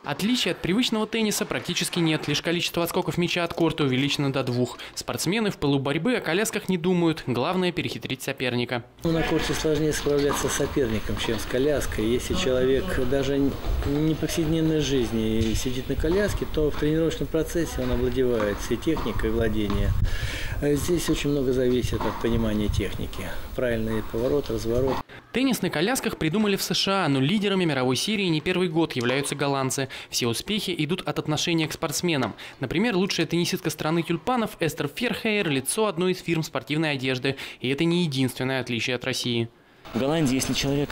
Отличий от привычного тенниса практически нет. Лишь количество отскоков мяча от корта увеличено до 2. Спортсмены в пылу борьбы о колясках не думают. Главное – перехитрить соперника. На корте сложнее справляться с соперником, чем с коляской. Если человек даже не в повседневной жизни сидит на коляске, то в тренировочном процессе он овладевает всей техникой владения. Здесь очень много зависит от понимания техники. Правильный поворот, разворот. Теннис на колясках придумали в США, но лидерами мировой серии не первый год являются голландцы. Все успехи идут от отношения к спортсменам. Например, лучшая теннисистка страны тюльпанов Эстер Ферхейер – лицо одной из фирм спортивной одежды. И это не единственное отличие от России. В Голландии, если человек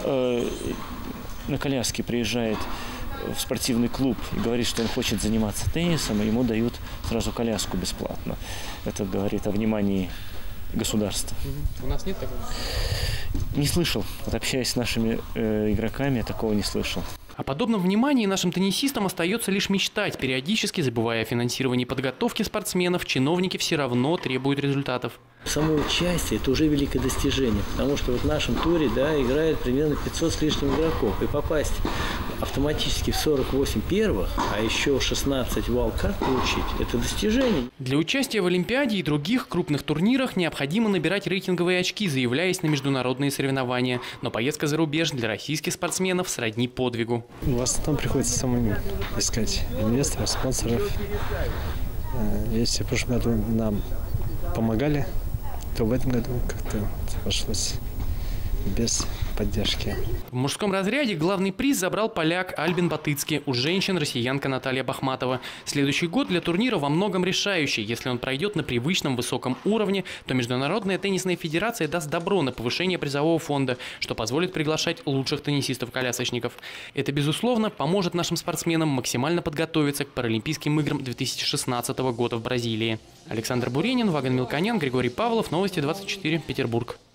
на коляске приезжает в спортивный клуб и говорит, что он хочет заниматься теннисом, ему дают сразу коляску бесплатно. Это говорит о внимании государства. У нас нет такого? Не слышал. Вот общаясь с нашими игроками, я такого не слышал. О подобном внимании нашим теннисистам остается лишь мечтать. Периодически, забывая о финансировании подготовки спортсменов, чиновники все равно требуют результатов. Само участие – это уже великое достижение, потому что вот в нашем туре играет примерно 500 с лишним игроков. И попасть автоматически в 48 первых, а еще 16 вайлдкарт получить – это достижение. Для участия в Олимпиаде и других крупных турнирах необходимо набирать рейтинговые очки, заявляясь на международные соревнования. Но поездка за рубеж для российских спортсменов сродни подвигу. В основном приходится самим искать инвесторов, спонсоров. Если в прошлом году нам помогали, то в этом году как-то обошлось без поддержки. В мужском разряде главный приз забрал поляк Альбин Батыцкий. У женщин россиянка Наталья Бахматова. Следующий год для турнира во многом решающий. Если он пройдет на привычном высоком уровне, то Международная теннисная федерация даст добро на повышение призового фонда, что позволит приглашать лучших теннисистов-колясочников. Это, безусловно, поможет нашим спортсменам максимально подготовиться к Паралимпийским играм 2016 года в Бразилии. Александр Буренин, Ваган Милконян, Григорий Павлов. Новости 24. Петербург.